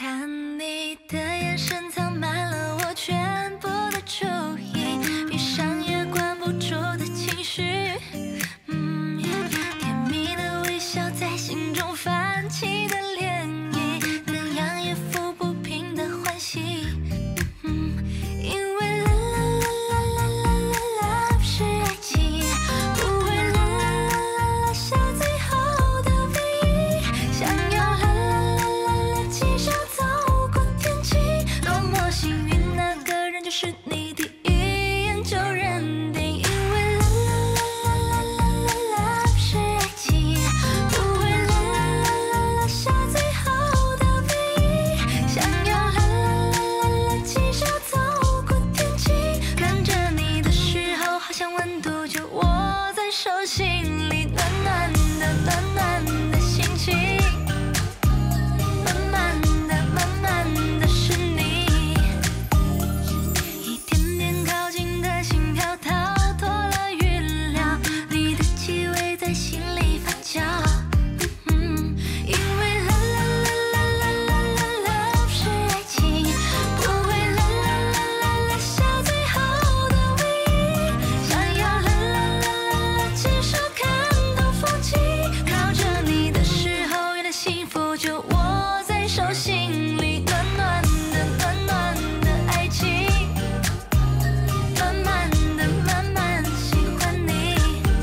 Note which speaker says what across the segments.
Speaker 1: 看你的眼神藏满了我全部的注意，闭上也关不住的情绪。甜蜜的微笑在心中泛起的涟漪，怎样也抚不平的欢喜。因为啦啦啦啦啦啦啦是爱情，不会啦啦啦啦啦下最后的唯一，想要啦啦啦啦啦起手走过天际。多么幸运，那个人就是你，第一眼就认定。因为啦啦啦啦啦啦啦是爱情，不会啦啦啦啦啦下最后的唯一，想要啦啦啦啦啦起手走过天际。看着你的时候，好像温度就握在手心里，暖暖的暖暖的心情，慢慢的慢慢的是你，一点点靠近的心跳逃脱了预料，你的气味在心里发酵。因为啦啦啦啦啦啦啦是爱情，不会啦啦啦啦啦下最后的唯一，想要啦啦啦啦啦起手看透风景。靠着你的时候，原来幸福就握在手心里，暖暖的暖暖的爱情，慢慢的慢慢喜欢你。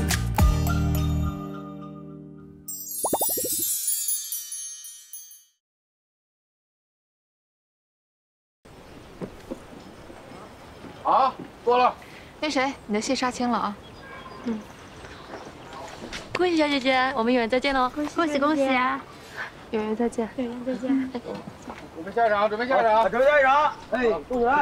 Speaker 2: 好，过了。
Speaker 3: 那谁，你的戏杀青了啊？
Speaker 4: 恭喜小姐姐，我们演员再见喽！
Speaker 5: 恭喜恭喜啊！
Speaker 4: 演员再见。
Speaker 5: 演员再见。
Speaker 2: 准备下场，准备下场，
Speaker 6: 准备下一场。哎，动员。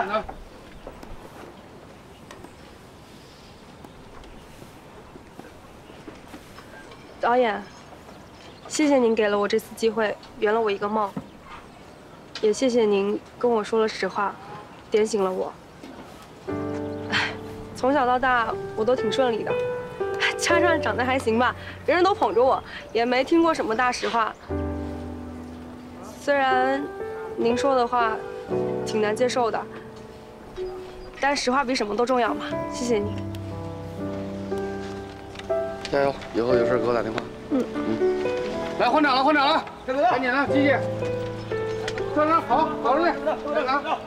Speaker 7: 导演，谢谢您给了我这次机会，圆了我一个梦。也谢谢您跟我说了实话，点醒了我。唉，从小到大我都挺顺利的，加上长得还行吧，人人都捧着我，也没听过什么大实话。虽然您说的话挺难接受的，但实话比什么都重要嘛。谢谢你。
Speaker 2: 加油！以后有事给我打电话。来换场了，换场了，赶紧的，继续。上场，好，好着呢，上场。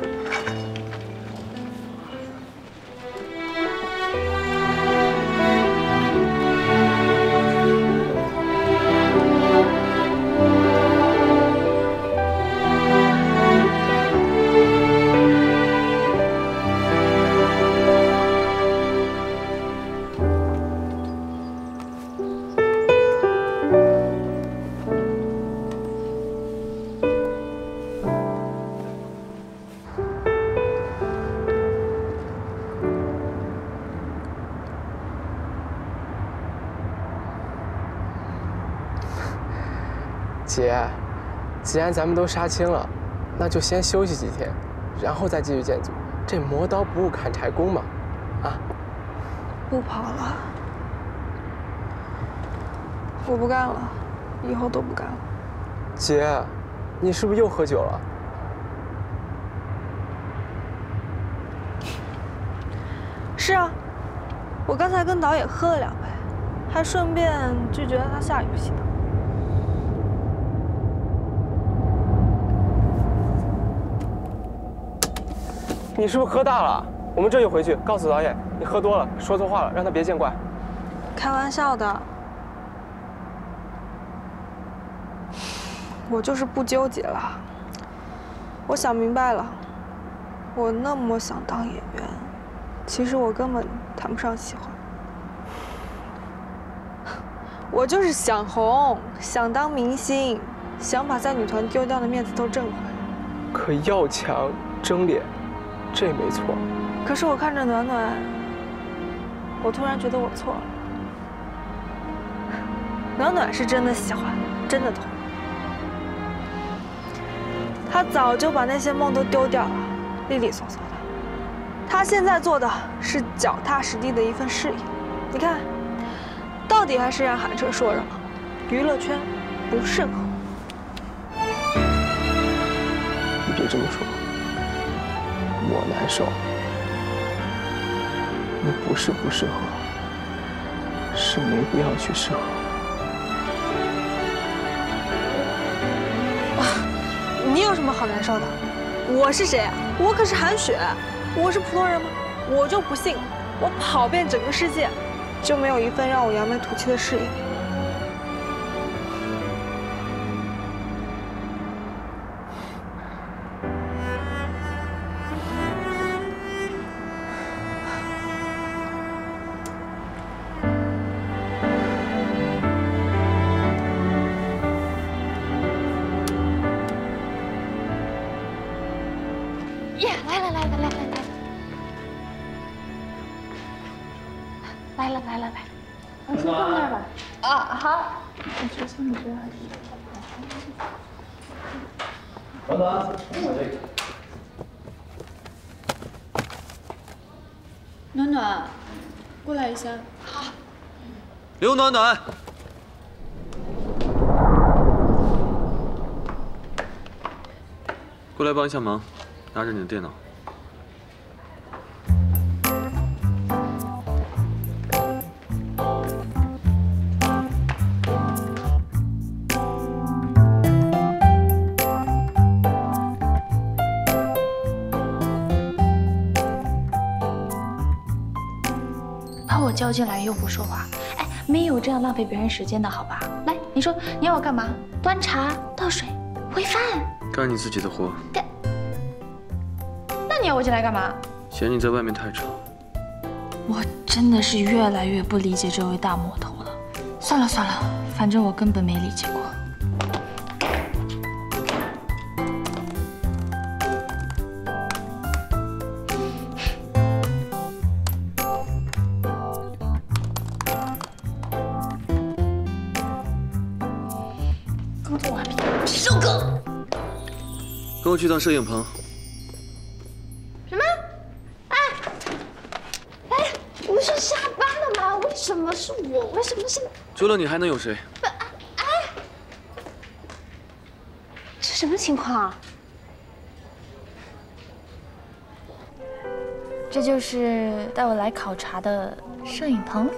Speaker 8: 姐，既然咱们都杀青了，那就先休息几天，然后再继续建组。这磨刀不误砍柴工嘛，啊！
Speaker 7: 不跑了，我不干了，以后都不干了。
Speaker 8: 姐，你是不是又喝酒了？
Speaker 7: 是啊，我刚才跟导演喝了2杯，还顺便拒绝了他下一部戏呢。
Speaker 8: 你是不是喝大了？我们这就回去告诉导演，你喝多了，说错话了，让他别见怪。
Speaker 7: 开玩笑的，我就是不纠结了。我想明白了，我那么想当演员，其实我根本谈不上喜欢。我就是想红，想当明星，想把在女团丢掉的面子都挣回来。
Speaker 8: 可要强争脸，这没错。
Speaker 7: 可是我看着暖暖，我突然觉得我错了。暖暖是真的喜欢，真的痛。她早就把那些梦都丢掉了，利利索索的。她现在做的是脚踏实地的一份事业。你看，到底还是让韩彻说什么，娱乐圈不适合我。
Speaker 8: 别这么说，我难受。你不是不适合，是没必要去适合。
Speaker 7: 你有什么好难受的？我是谁啊？我可是韩雪，我是普通人吗？我就不信，我跑遍整个世界，就没有一份让我扬眉吐气的事业。
Speaker 3: 暖暖，过来一下。
Speaker 5: 好。刘暖暖，过来帮一下忙，拿着你的电脑。
Speaker 3: 叫进来又不说话，哎，没有这样浪费别人时间的好吧？来，你说你要我干嘛？端茶、倒水、煨饭？
Speaker 5: 干你自己的活。
Speaker 3: 那你要我进来干嘛？
Speaker 5: 嫌你在外面太吵。
Speaker 3: 我真的是越来越不理解这位大魔头了。算了算了，反正我根本没理解过。
Speaker 5: 跟我去趟摄影棚。
Speaker 3: 什么？哎，不是下班了吗？为什么是我？为什么是？
Speaker 5: 除了你还能有谁？
Speaker 3: 这什么情况啊？这就是带我来考察的摄影棚。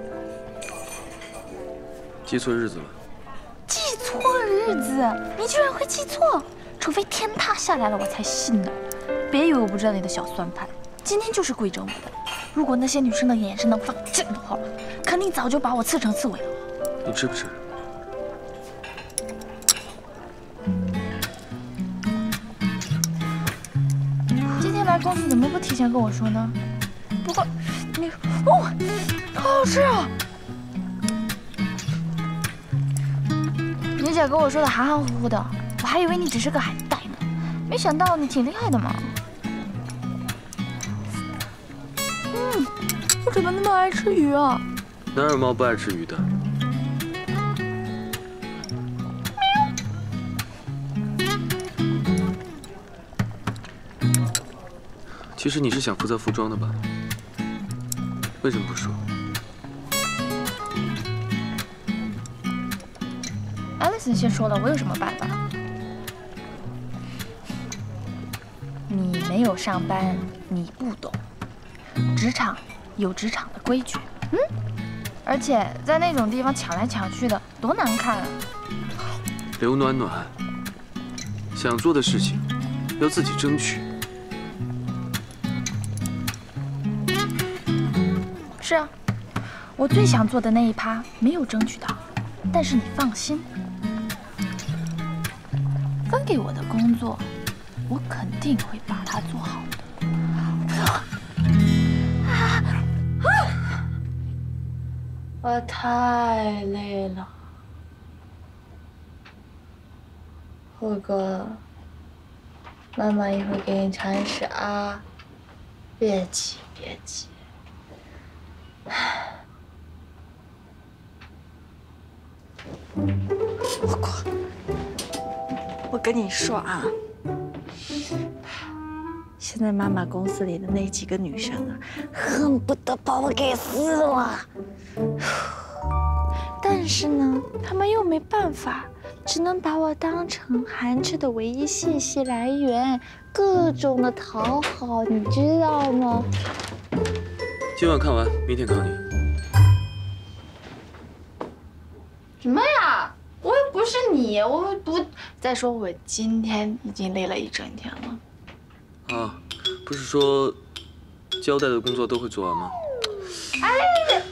Speaker 5: 记错日子了。
Speaker 3: 记错日子？你居然会记错？除非天塌下来了，我才信呢。别以为我不知道你的小算盘，今天就是跪着我的。如果那些女生的眼是能放箭的话，肯定早就把我刺成刺猬了。
Speaker 5: 你吃不吃？
Speaker 3: 今天来公司怎么不提前跟我说呢？不过你好好吃啊！你姐跟我说的含含糊糊的。我还以为你只是个海带呢，没想到你挺厉害的嘛。我怎么那么爱吃鱼啊？
Speaker 5: 哪有猫不爱吃鱼的？其实你是想负责服装的吧？为什么不说
Speaker 3: ？Alison先说了，我有什么办法？你没有上班，你不懂。职场有职场的规矩，而且在那种地方抢来抢去的，多难看啊！
Speaker 5: 刘暖暖，想做的事情要自己争取。
Speaker 3: 是啊，我最想做的那一趴没有争取到，但是你放心，分给我的工作，我肯定会把它做好的。我太累了，虎哥，妈妈一会儿给你铲屎啊，别急别急。
Speaker 7: 虎哥，我跟你说啊，现在妈妈公司里的那几个女生啊，恨不得把我给撕了。但是呢，她们又没办法，
Speaker 3: 只能把我当成韩赤的唯一信息来源，各种的讨好，你知道吗？
Speaker 5: 今晚看完，明天考你。
Speaker 3: 什么呀？我又不是你，我不。再说我今天已经累了一整天了。
Speaker 5: 啊，不是说交代的工作都会做完吗？
Speaker 3: 哎，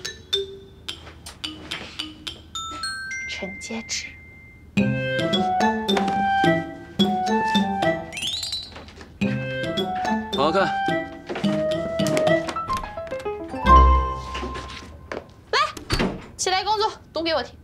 Speaker 3: 唇戒指。
Speaker 5: 好好看。
Speaker 3: 来，起来工作，读给我听。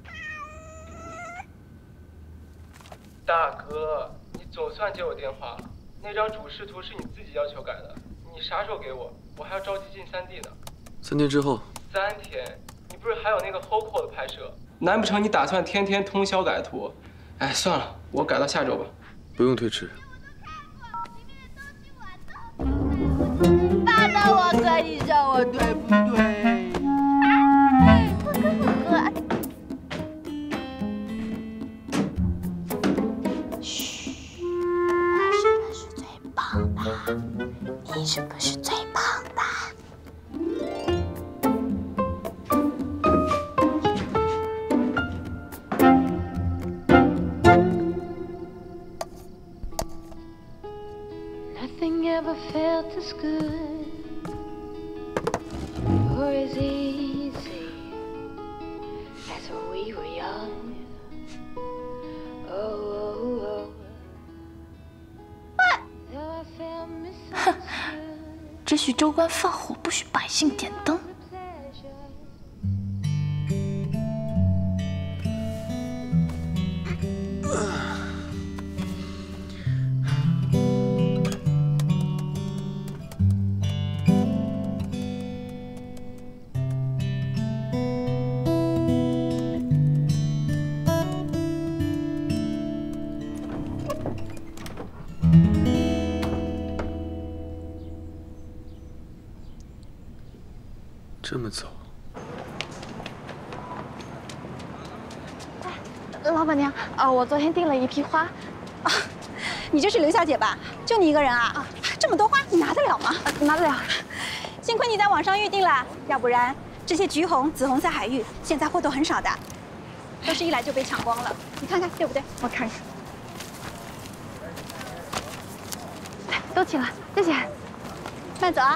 Speaker 8: 大哥，你总算接我电话了。那张主视图是你自己要求改的，你啥时候给我？我还要着急进3D 呢。
Speaker 5: 3天之后。
Speaker 8: 3天？你不是还有那个 HOCO 的拍摄？难不成你打算天天通宵改图？哎，算了，我改到下周吧。
Speaker 5: 不用推迟。
Speaker 9: 爸爸，我可以笑我对不对？
Speaker 3: 你是不是最胖的？Nothing ever felt as good or as easy as when we were young. Oh. 只许州官放火，不许百姓点灯。
Speaker 5: 这么早？
Speaker 3: 老板娘，我昨天订了一批花。
Speaker 10: 啊，你就是刘小姐吧？就你一个人啊？这么多花，你拿得了吗？
Speaker 3: 拿得了。
Speaker 10: 幸亏你在网上预定了，要不然这些橘红、紫红色海芋现在货都很少的，都是一来就被抢光了。你看看对不对？
Speaker 3: 我看看。都齐了，谢谢。
Speaker 10: 慢走啊。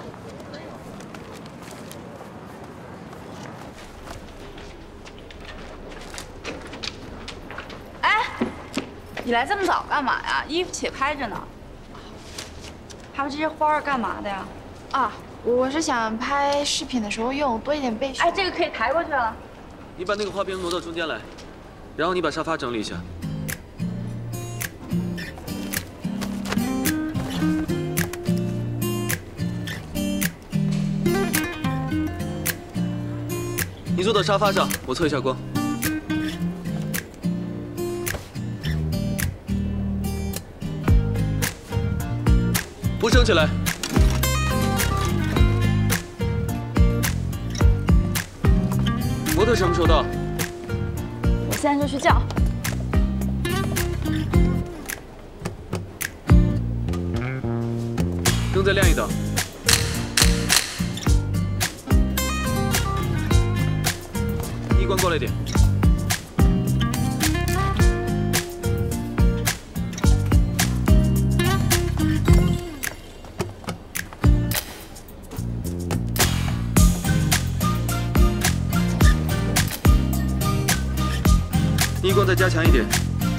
Speaker 9: 你来这么早干嘛呀？衣服且拍着呢。还有这些花儿干嘛的呀？
Speaker 3: 啊，我是想拍视频的时候用，多一点备选。
Speaker 9: 哎，这个可以抬过去了。
Speaker 5: 你把那个花瓶挪到中间来，然后你把沙发整理一下。你坐到沙发上，我测一下光。扶升起来。模特什么时候到？
Speaker 9: 我现在就去叫。
Speaker 5: 灯再亮一档。逆光过来点。逆光再加强一点。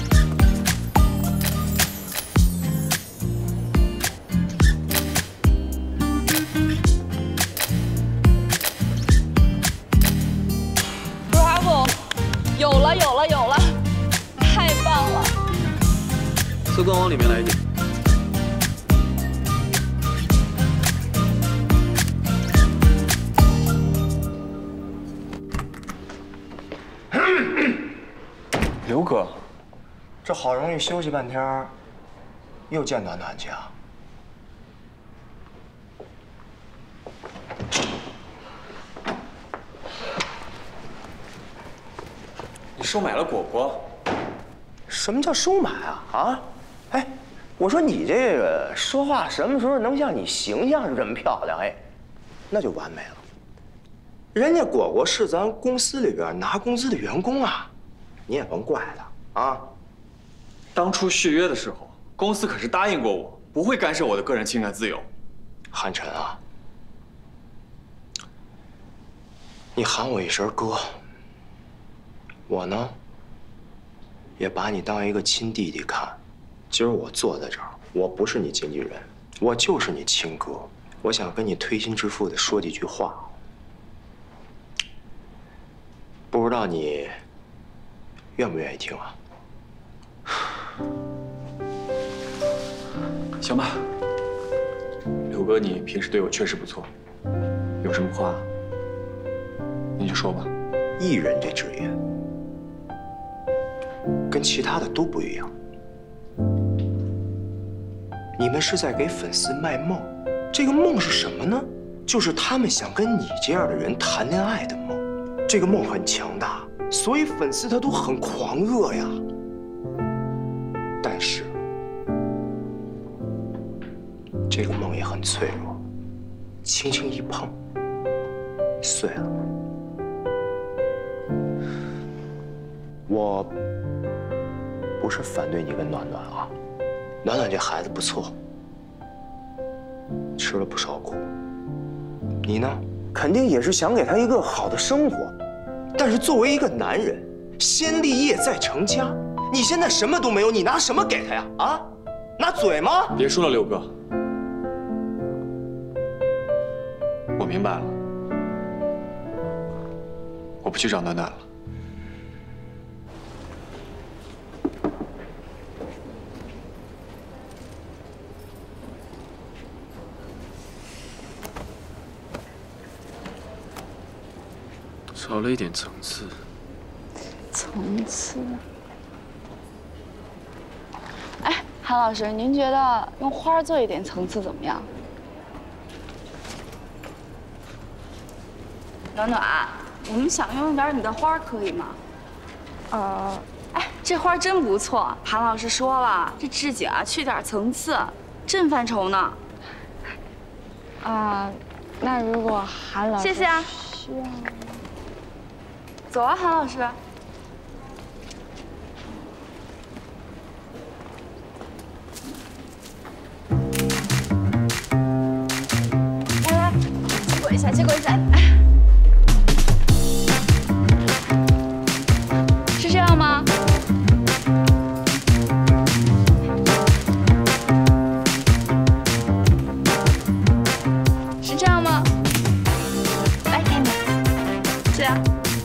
Speaker 9: Bravo， 有了，太棒了！
Speaker 5: 色光往里面来一点。
Speaker 11: 刘哥，这好容易休息半天，又见暖暖去啊？
Speaker 12: 你收买了果果，
Speaker 11: 什么叫收买啊？啊？哎，我说你这个说话什么时候能像你形象是这么漂亮？哎，那就完美了。人家果果是咱公司里边拿工资的员工啊，你也甭怪他啊。
Speaker 12: 当初续约的时候，公司可是答应过我，不会干涉我的个人情感自由。
Speaker 11: 汉晨啊，你喊我一声哥，我呢，也把你当一个亲弟弟看。今儿我坐在这儿，我不是你经纪人，我就是你亲哥。我想跟你推心置腹的说几句话，不知道你愿不愿意听啊？
Speaker 12: 行吧，柳哥，你平时对我确实不错，有什么话你就说吧。
Speaker 11: 艺人这职业跟其他的都不一样，你们是在给粉丝卖梦。这个梦是什么呢？就是他们想跟你这样的人谈恋爱的梦。这个梦很强大，所以粉丝他都很狂热呀。但是这个梦也很脆弱，轻轻一碰，碎了。我不是反对你跟暖暖啊，暖暖这孩子不错，吃了不少苦。你呢，肯定也是想给他一个好的生活，但是作为一个男人，先立业再成家。你现在什么都没有，你拿什么给他呀？啊，拿嘴吗？
Speaker 12: 别说了，柳哥，我明白了，我不去找暖暖了。
Speaker 5: 少了一点层次。
Speaker 9: 层次。哎，韩老师，您觉得用花做一点层次怎么样？暖暖，我们想用点你的花，可以吗？哎，这花真不错。韩老师说了，这置景啊，去点层次，真犯愁呢。
Speaker 4: 那如果韩老师
Speaker 9: 谢谢啊。
Speaker 4: 需要。
Speaker 9: 走啊，韩老师。来，接过一下，接过一下。是这样吗？是这样吗？来，给你。是啊。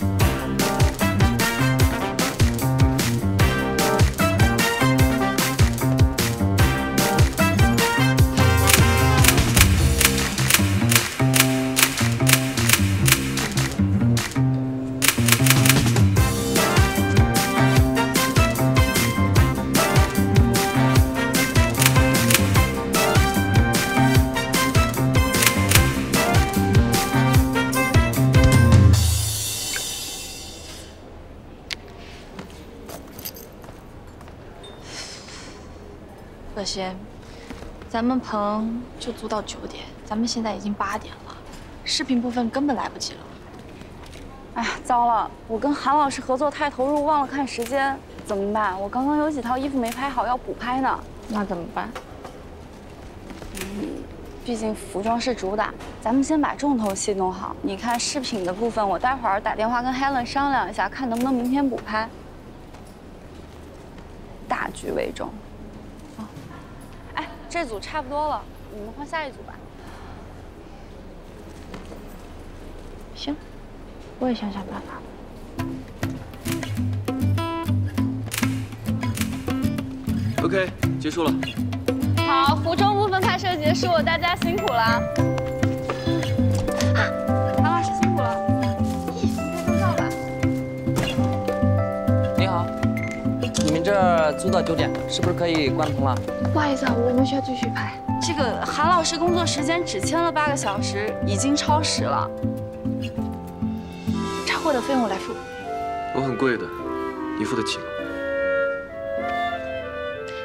Speaker 3: 可惜，咱们棚就租到9点，咱们现在已经8点了，视频部分根本来不及了。
Speaker 9: 哎呀，糟了！我跟韩老师合作太投入，忘了看时间，怎么办？我刚刚有几套衣服没拍好，要补拍呢。
Speaker 4: 那怎么办？
Speaker 9: 毕竟服装是主打，咱们先把重头戏弄好。你看饰品的部分，我待会儿打电话跟 Helen 商量一下，看能不能明天补拍。大局为重。哎，这组差不多了，你们换下一组吧。
Speaker 4: 行，我也想想办法。
Speaker 5: OK， 结束了。
Speaker 9: 好，服装部分拍摄结束，大家辛苦了。韩老师辛苦了。拍张照吧。
Speaker 13: 你好，你们这儿租到9点，是不是可以关棚了？
Speaker 4: 不好意思啊，我们需要继续拍。
Speaker 9: 这个韩老师工作时间只签了8个小时，已经超时了。
Speaker 3: 车祸的费用我来付。
Speaker 5: 我很贵的，你付得起吗？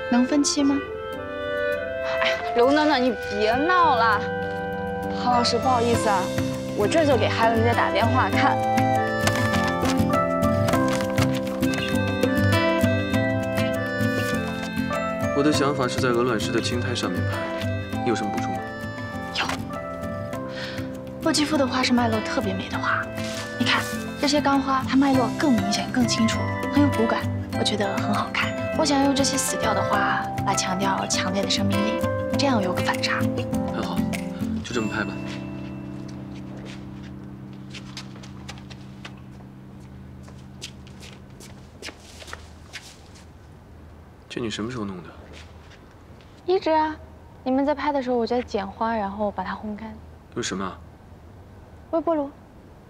Speaker 9: 能分期吗？哎，刘暖暖，你别闹了。郝老师，不好意思啊，我这就给Helen姐打电话看。
Speaker 5: 我的想法是在鹅卵石的青苔上面拍，你有什么补充吗？
Speaker 3: 有。洛基夫的花是脉络特别美的花，你看这些干花，它脉络更明显、更清楚，很有骨感，我觉得很好看。我想用这些死掉的花来强调强烈的生命力，这样有个反差。
Speaker 5: 很好，就这么拍吧。这你什么时候弄的？
Speaker 4: 一直啊，你们在拍的时候，我在剪花，然后把它烘干。
Speaker 5: 用什么啊？
Speaker 4: 微波炉。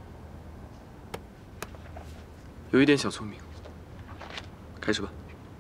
Speaker 5: 有一点小聪明。开始吧。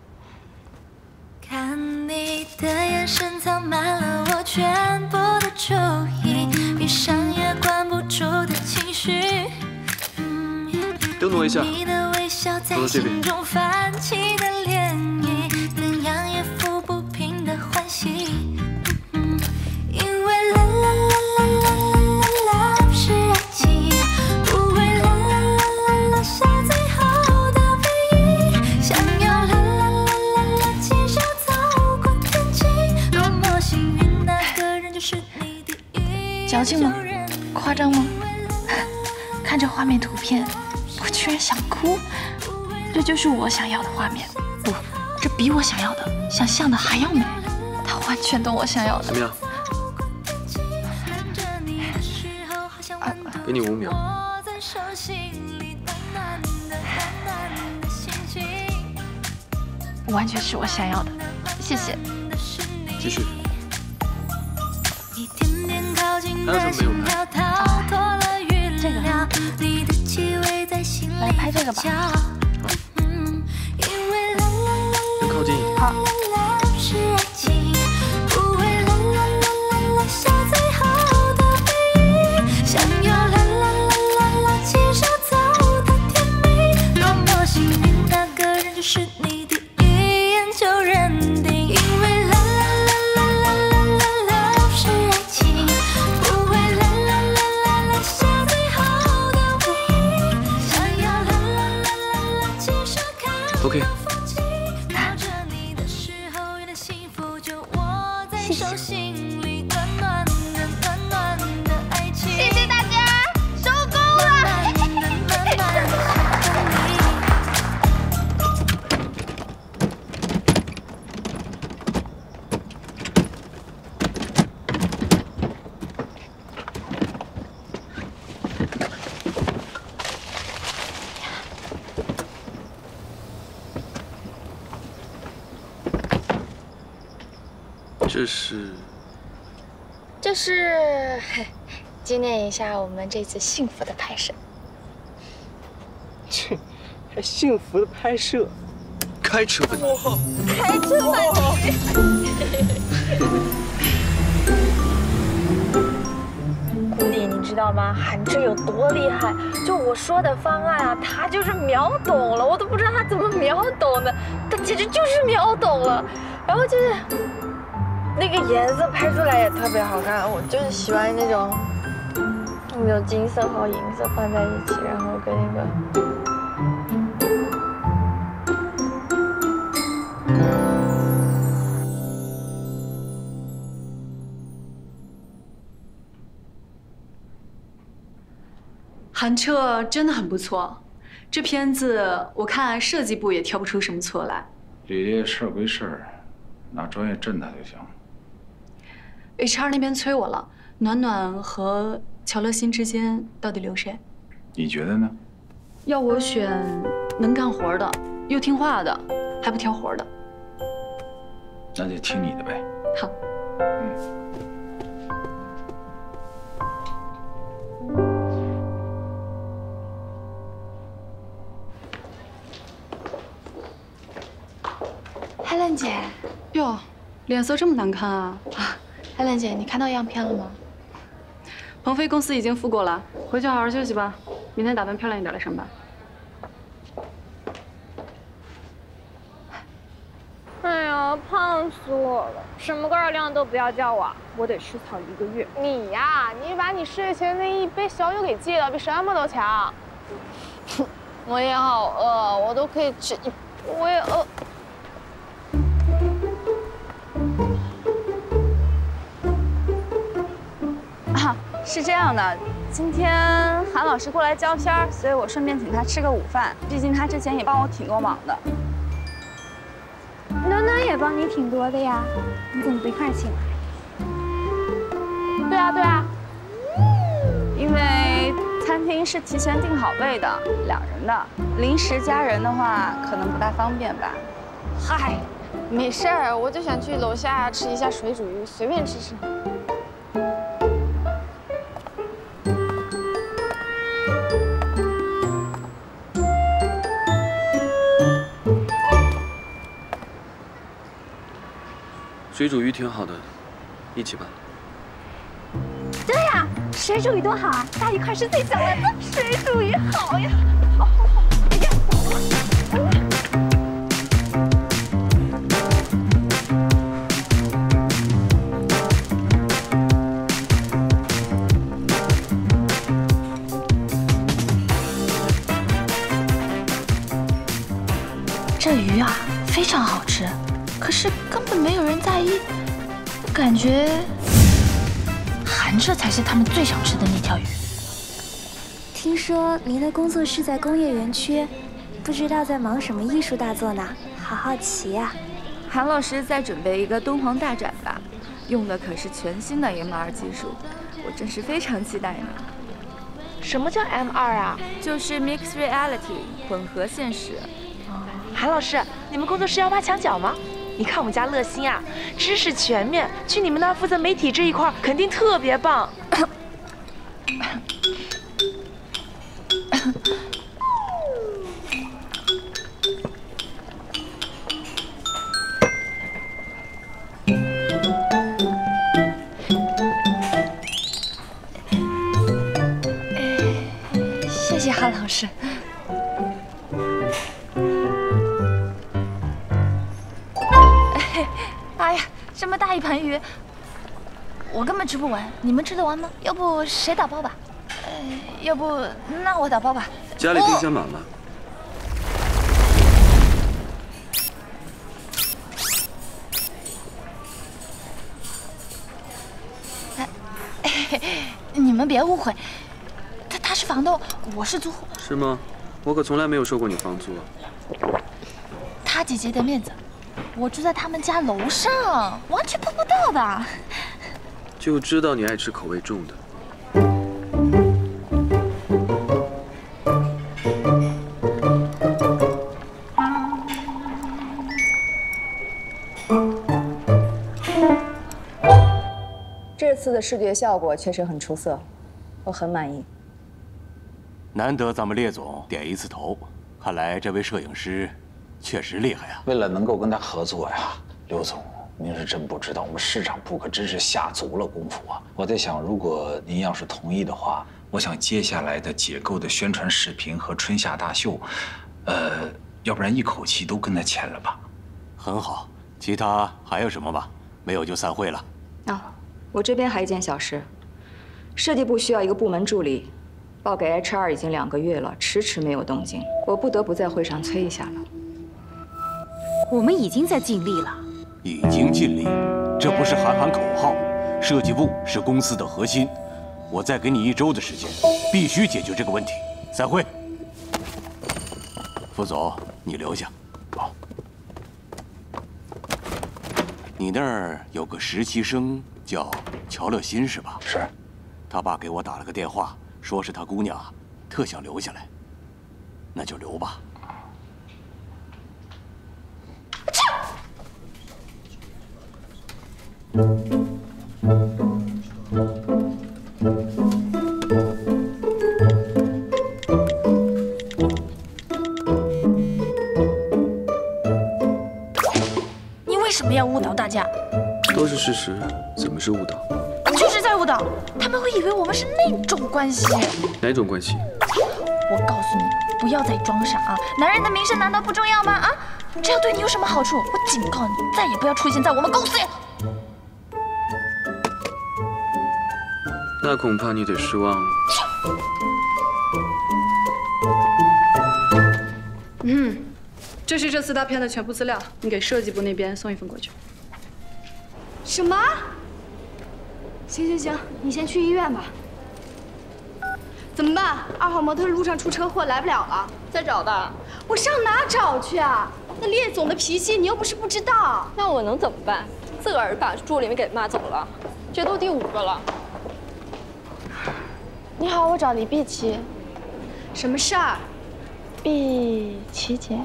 Speaker 1: 看你的眼神藏满了我全部的注意，闭上也关不住的情绪。
Speaker 5: 又挪一下，
Speaker 1: 你的微笑在心中泛起的涟漪，怎样也抚不平的欢喜。因为啦啦啦啦啦啦啦是爱情，不会啦啦啦啦啦下最后的唯一。想要啦啦啦啦啦牵手走过天际，多么幸运，那个人就是你的一。
Speaker 3: 矫情吗？夸张吗？看着画面图片。我居然想哭，这就是我想要的画面。不，这比我想要的、想象的还要美。它完全懂我想要的。
Speaker 5: 怎么样？给你5秒。
Speaker 3: 完全是我想要的，谢谢。
Speaker 5: 继续。还有什么没有拍？
Speaker 3: 这个。来拍这个吧。
Speaker 5: 更靠近一点。
Speaker 3: 好。
Speaker 5: OK。
Speaker 3: 谢谢大家，收工了。
Speaker 4: 这是纪念一下我们这次幸福的拍摄。
Speaker 8: 切，还幸福的拍摄？
Speaker 5: 开车吧你！
Speaker 3: 开车吧你！顾丽，你知道吗？韩志有多厉害？就我说的方案啊，他就是秒懂了，我都不知道他怎么秒懂的，他简直就是秒懂了。然后就是那个颜色拍出来也特别好看，我就是喜欢那种有金色和银色放在一起，然后跟那个。
Speaker 9: 韩彻真的很不错，这片子我看设计部也挑不出什么错来。
Speaker 14: 李烈事儿归事儿，拿专业镇他就行。
Speaker 9: HR 那边催我了，暖暖和乔乐欣之间到底留谁？
Speaker 14: 你觉得呢？
Speaker 9: 要我选能干活的，又听话的，还不挑活的。
Speaker 14: 那就听你的呗。
Speaker 9: 好。
Speaker 3: Helen 姐，
Speaker 9: 哟，脸色这么难看啊
Speaker 3: ！Helen 姐，你看到样片了吗？
Speaker 9: 鹏飞公司已经付过了，回去好好休息吧，明天打扮漂亮一点来上班。
Speaker 3: 哎呀，
Speaker 15: 胖死我了！什么高热量都不要叫我得吃草1个月。
Speaker 16: 你呀，你把你睡前那1杯小酒给戒了，比什么都强。我也好饿，我都可以吃1，我也饿。
Speaker 9: 啊，是这样的，今天韩老师过来教片儿，所以我顺便请他吃个午饭。毕竟他之前也帮我挺多忙的。
Speaker 15: 暖暖也帮你挺多的呀，你怎么不一块儿请？
Speaker 9: 对啊，对啊，因为餐厅是提前订好位的，2人的，临时加人的话可能不大方便吧。
Speaker 16: 嗨，没事儿，我就想去楼下吃一下水煮鱼，随便吃吃。
Speaker 5: 水煮鱼挺好的，一起吧。
Speaker 15: 对呀，水煮鱼多好啊！大鱼块是最香的，水煮鱼好呀！好，哎呀！
Speaker 3: 这鱼啊，非常好吃。可是根本没有人在意，我感觉含着才是他们最想吃的那条鱼。
Speaker 17: 听说您的工作室在工业园区，不知道在忙什么艺术大作呢？好好奇呀。
Speaker 9: 韩老师在准备一个敦煌大展吧，用的可是全新的 MR 技术，我真是非常期待呢。
Speaker 16: 什么叫 MR 啊？
Speaker 9: 就是 Mixed Reality 混合现实。
Speaker 16: 韩老师，你们工作室要挖墙脚吗？你看我们家乐心啊，知识全面，去你们那儿负责媒体这一块，肯定特别棒。
Speaker 3: 谢谢韩老师。哎呀，这么大一盘鱼，我根本吃不完。你们吃得完吗？要不谁打包吧？要不那我打包吧。
Speaker 5: 家里冰箱满了。
Speaker 3: 你们别误会，他是房东，我是租户。
Speaker 5: 是吗？我可从来没有收过你房租啊。
Speaker 3: 他姐姐的面子。我住在他们家楼上，完全碰不到的。
Speaker 5: 就知道你爱吃口味重的。
Speaker 18: 这次的视觉效果确实很出色，我很满意。
Speaker 19: 难得咱们列总点一次头，看来这位摄影师确实厉害呀！
Speaker 14: 为了能够跟他合作呀，刘总，您是真不知道，我们市场部可真是下足了功夫啊！我在想，如果您要是同意的话，我想接下来的解构的宣传视频和春夏大秀，要不然一口气都跟他签了吧？
Speaker 19: 很好，其他还有什么吗？没有就散会了。
Speaker 18: 啊，我这边还有一件小事，设计部需要一个部门助理，报给 HR 已经2个月了，迟迟没有动静，我不得不在会上催一下了。
Speaker 10: 我们已经在尽力了，
Speaker 19: 已经尽力，这不是喊喊口号。设计部是公司的核心，我再给你1周的时间，必须解决这个问题。散会。副总，你留下。
Speaker 14: 好。
Speaker 19: 你那儿有个实习生叫乔乐欣是吧？
Speaker 14: 是。
Speaker 19: 他爸给我打了个电话，说是他姑娘特想留下来，那就留吧。
Speaker 3: 你为什么要误导大家？
Speaker 5: 都是事实，怎么是误导？
Speaker 3: 就是在误导，他们会以为我们是那种关系。
Speaker 5: 哪种关系？
Speaker 3: 我告诉你，不要再装傻啊！男人的名声难道不重要吗？啊，这样对你有什么好处？我警告你，再也不要出现在我们公司。
Speaker 5: 那恐怕你得失望了。
Speaker 7: 这是这4大片的全部资料，你给设计部那边送一份过去。
Speaker 15: 什么？行，你先去医院吧。怎么办？2号模特路上出车祸来不了了，
Speaker 16: 再找吧。
Speaker 15: 我上哪找去啊？那烈总的脾气你又不是不知道。
Speaker 16: 那我能怎么办？自个儿把助理们给骂走了，这都第5个了。你好，我找李碧琪。
Speaker 15: 什么事儿？
Speaker 16: 碧琪姐。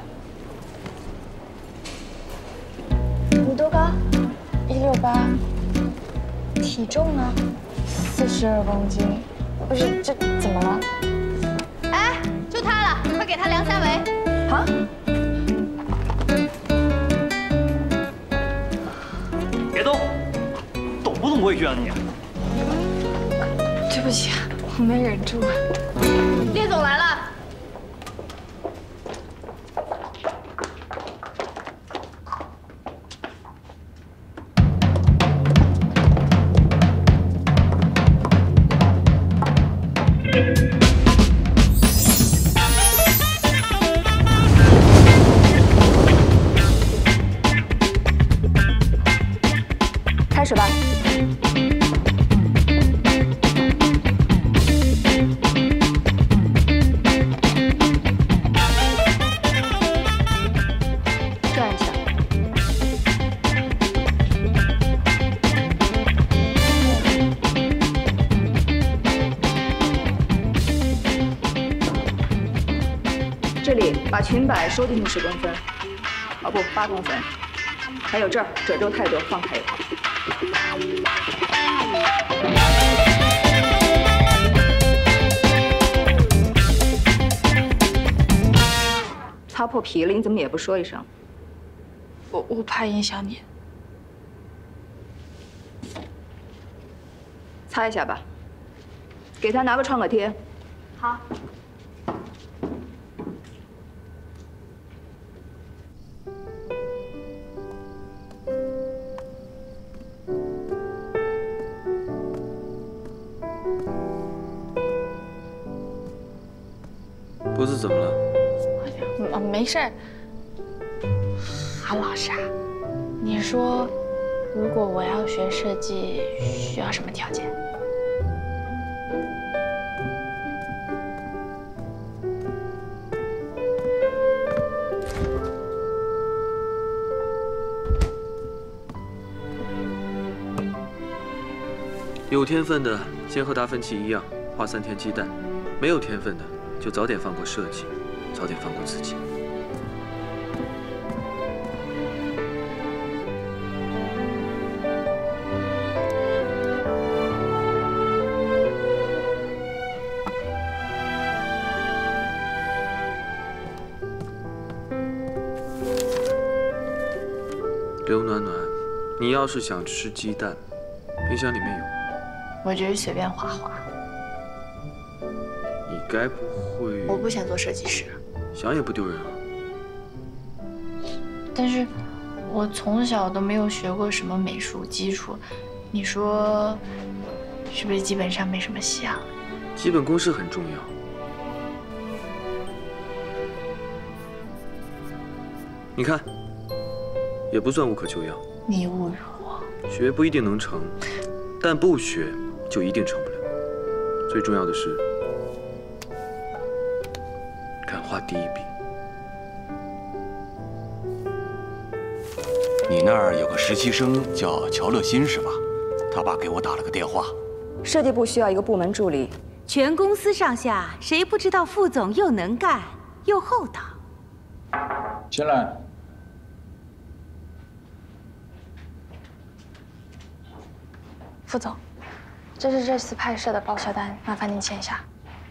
Speaker 16: 你多高？168。体重呢？42公斤。不是，这怎么了？
Speaker 15: 哎，就他了，快给他量3围。
Speaker 16: 好。
Speaker 6: 别动，懂不懂规矩啊你？
Speaker 16: 对不起，我没忍住。
Speaker 15: 烈总来了。
Speaker 18: 开始吧。转一下。这里把裙摆收进去10公分，哦不，8公分。还有这儿褶皱太多，放开一点。擦破皮了，你怎么也不说一声？
Speaker 16: 我怕影响你。
Speaker 18: 擦一下吧，给他拿个创可贴。
Speaker 15: 好。
Speaker 5: 脖子怎么了？
Speaker 16: 没事儿。韩老师啊，你说，如果我要学设计，需要什么条件？
Speaker 5: 有天分的，先和达芬奇一样，画3天鸡蛋；没有天分的，就早点放过设计，早点放过自己。刘暖暖，你要是想吃鸡蛋，冰箱里面有。
Speaker 16: 我只是随便画画。
Speaker 5: 你该不会……
Speaker 16: 我不想做设计师。
Speaker 5: 想也不丢人啊。
Speaker 16: 但是，我从小都没有学过什么美术基础，你说，是不是基本上没什么戏啊？
Speaker 5: 基本功是很重要。你看，也不算无可救药。
Speaker 16: 你侮辱我。
Speaker 5: 学不一定能成，但不学就一定成不了。最重要的是，敢画第一笔。
Speaker 19: 你那儿有个实习生叫乔乐欣是吧？他爸给我打了个电话。
Speaker 18: 设计部需要一个部门助理。
Speaker 20: 全公司上下谁不知道副总又能干又厚道？
Speaker 14: 进来。
Speaker 16: 副总，这是这次拍摄的报销单，麻烦您签一下。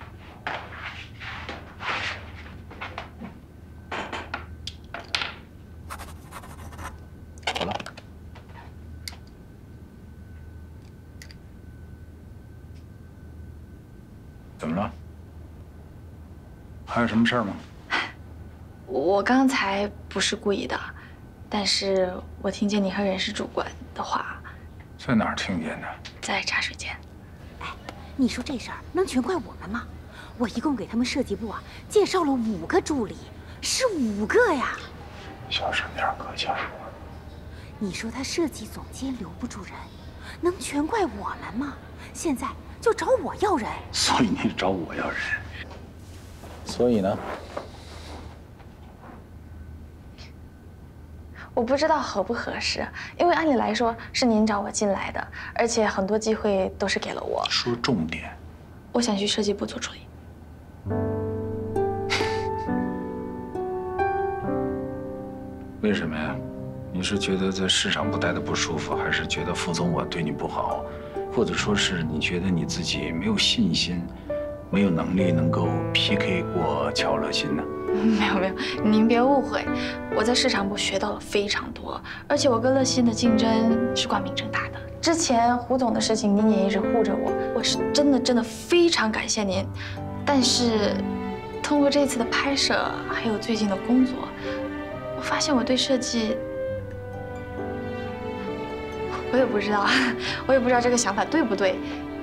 Speaker 14: 好了。怎么了？ 还有什么事儿吗？
Speaker 16: 我刚才不是故意的，但是我听见你和人事主管的话。
Speaker 14: 在哪儿听见的？
Speaker 16: 在茶水间。
Speaker 20: 哎，你说这事儿能全怪我们吗？我一共给他们设计部啊介绍了5个助理，是5个呀。
Speaker 14: 小声点，可巧。
Speaker 20: 你说他设计总监留不住人，能全怪我们吗？现在就找我要人。
Speaker 14: 所以你找我要人。所以呢？
Speaker 16: 我不知道合不合适，因为按理来说是您找我进来的，而且很多机会都是给了我。
Speaker 14: 说重点。
Speaker 16: 我想去设计部做助理。
Speaker 14: 为什么呀？你是觉得在市场部待得不舒服，还是觉得副总我对你不好，或者说是你觉得你自己没有信心，没有能力能够 PK 过乔乐心呢？
Speaker 16: 没有没有，您别误会，我在市场部学到了非常多，而且我跟乐心的竞争是光明正大的。之前胡总的事情您也一直护着我，我是真的非常感谢您。但是通过这次的拍摄，还有最近的工作，我发现我对设计，我也不知道这个想法对不对。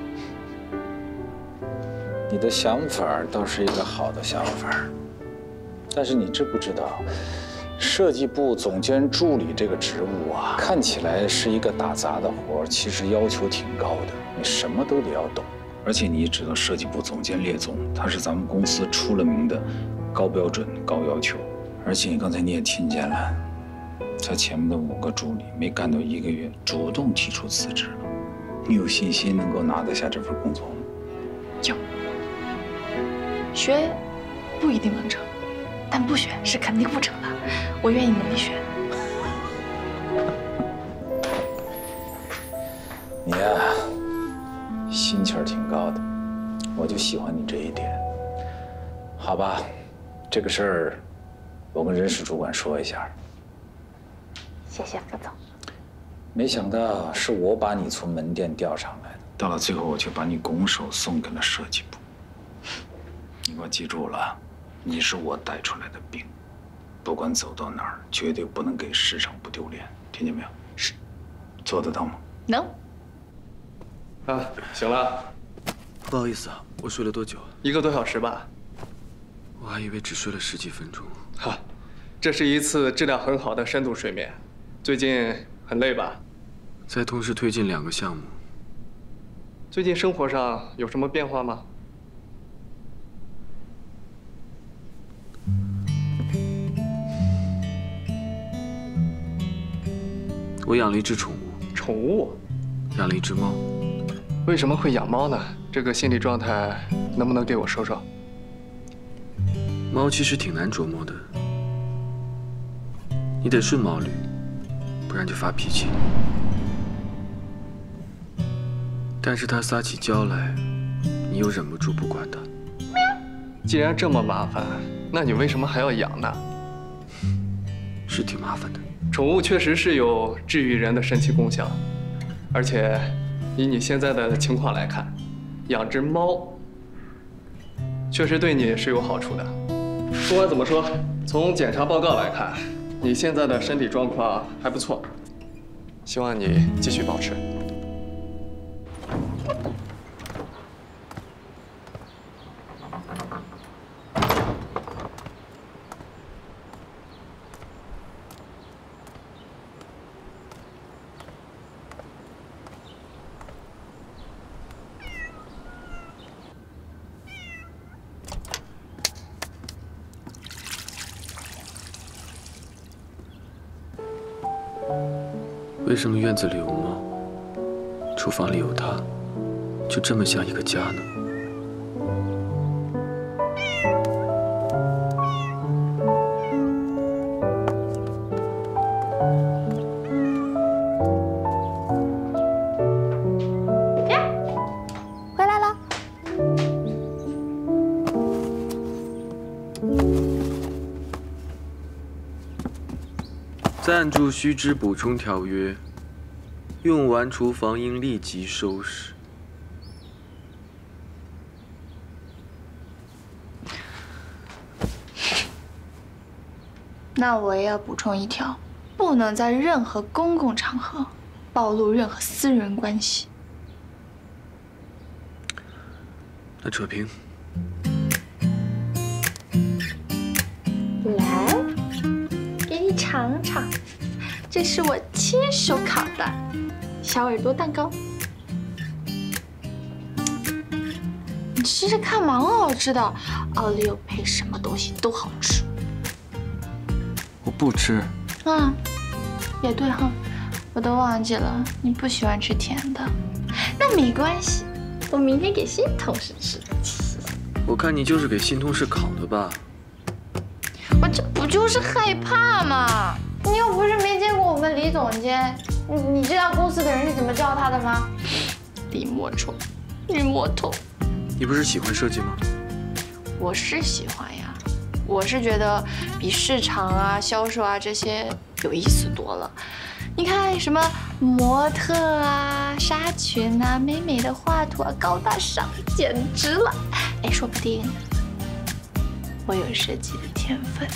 Speaker 14: 你的想法倒是一个好的想法。但是你知不知道，设计部总监助理这个职务啊，看起来是一个打杂的活，其实要求挺高的，你什么都得要懂。而且你也知道，设计部总监列总，他是咱们公司出了名的高标准、高要求。而且刚才你也听见了，他前面的5个助理没干到1个月，主动提出辞职了。你有信心能够拿得下这份工作吗？
Speaker 16: 有，学不一定能成。但不学是肯定不成的，我愿意努力学。
Speaker 14: 你呀，心气儿挺高的，我就喜欢你这一点。好吧，这个事儿我跟人事主管说一下。
Speaker 16: 谢谢副总。
Speaker 14: 没想到是我把你从门店调上来的，到了最后我却把你拱手送给了设计部。你给我记住了。你是我带出来的兵，不管走到哪儿，绝对不能给市场部丢脸，听见没有？
Speaker 16: 是，
Speaker 14: 做得到吗？
Speaker 16: 能。
Speaker 21: 啊，醒了。
Speaker 5: 不好意思啊，我睡了多久
Speaker 21: ？1个多小时吧。
Speaker 5: 我还以为只睡了10几分钟。
Speaker 21: 哈，这是一次质量很好的深度睡眠。最近很累吧？
Speaker 5: 在同时推进2个项目。
Speaker 21: 最近生活上有什么变化吗？
Speaker 5: 我养了一只宠物。
Speaker 21: 宠物？
Speaker 5: 养了一只猫。
Speaker 21: 为什么会养猫呢？这个心理状态能不能给我说说？
Speaker 5: 猫其实挺难琢磨的，你得顺毛驴，不然就发脾气。但是它撒起娇来，你又忍不住不管它。
Speaker 21: 既然这么麻烦，那你为什么还要养呢？
Speaker 5: 是挺麻烦的。
Speaker 21: 宠物确实是有治愈人的神奇功效，而且以你现在的情况来看，养只猫确实对你是有好处的。不管怎么说，从检查报告来看，你现在的身体状况还不错，希望你继续保持。
Speaker 5: 为什么院子里有猫，厨房里有它，就这么像一个家呢？
Speaker 17: 回来了。
Speaker 5: 暂注须知补充条约，用完厨房应立即收拾。
Speaker 16: 那我也要补充一条，不能在任何公共场合暴露任何私人关系。
Speaker 5: 那扯平。
Speaker 16: 来，给你尝尝，这是我亲手烤的小耳朵蛋糕，你试试看，蛮好吃的。奥利奥配什么东西都好吃。
Speaker 5: 我不吃。
Speaker 16: 啊，也对哈，我都忘记了，你不喜欢吃甜的。那没关系，我明天给新同事吃。
Speaker 5: 我看你就是给新同事烤的吧？
Speaker 16: 我这不就是害怕吗？你又不是没见过我们李总监，你知道公司的人是怎么叫他的吗？李莫愁，李莫头。
Speaker 5: 你不是喜欢设计吗？
Speaker 16: 我是喜欢呀，我是觉得比市场啊、销售啊这些有意思多了。你看什么模特啊、纱裙啊、美美的画图啊、高大上，简直了！哎，说不定我有设计的天分。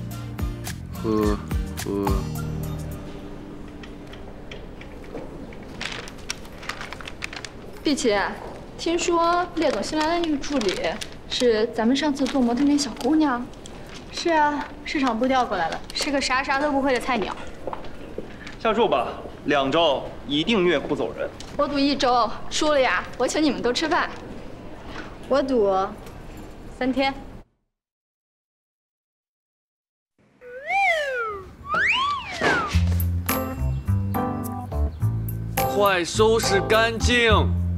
Speaker 4: 碧琪，听说列总新来的那个助理是咱们上次做模特那小姑娘。
Speaker 10: 是啊，市场部调过来了，是个啥都不会的菜鸟。
Speaker 6: 下注吧，2周一定虐哭走人。
Speaker 4: 我赌1周，输了呀，我请你们都吃饭。
Speaker 10: 我赌3天。
Speaker 5: 快收拾干净！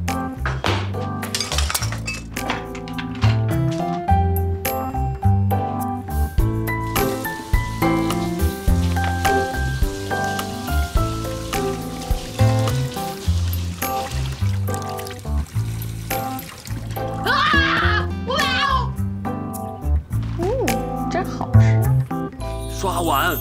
Speaker 16: 真好吃。
Speaker 5: 刷碗。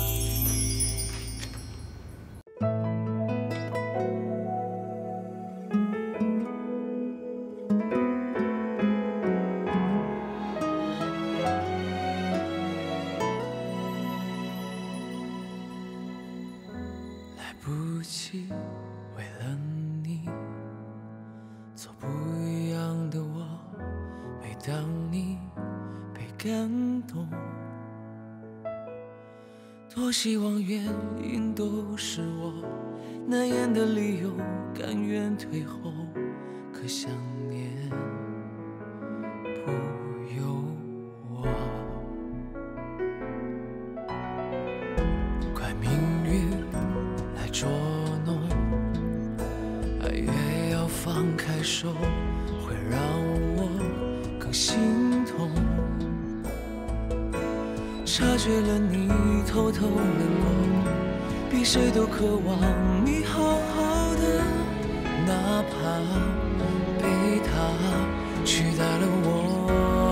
Speaker 2: 来不及为了你做不一样的我，每当你被感动，多希望原因都是我难言的理由，甘愿退后，可想念不由我。怪命运来捉弄，爱越要放开手，会让我更心痛。察觉了你偷偷难过，比谁都渴望你好好的，哪怕被他取代了我。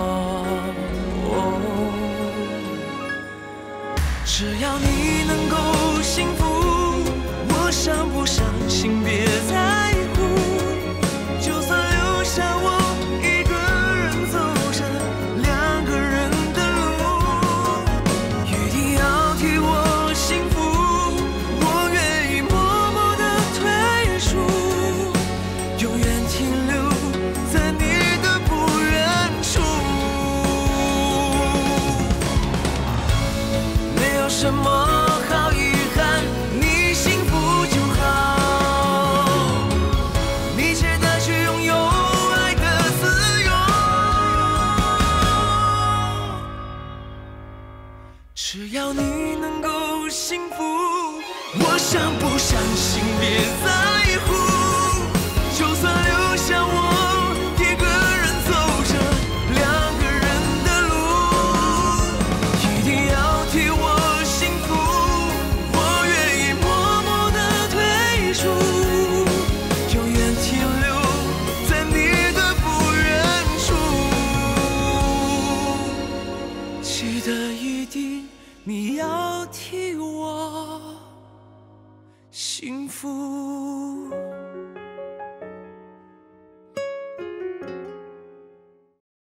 Speaker 2: 只要你能够幸福，我伤不伤心别在乎，就算留下我一个人走着2个人的路，一定要替我幸福，我愿意默默地退出，永远停留在你的不远处。没有什么好遗憾，你幸福就好，你值得去拥有爱的自由。只要你能够幸福，我伤不伤心别在乎，就算留下我一个人走着2个人的路，一定要替我幸福，我愿意默默地退出，永远停留在你的不远处。记得一定你要替我幸福。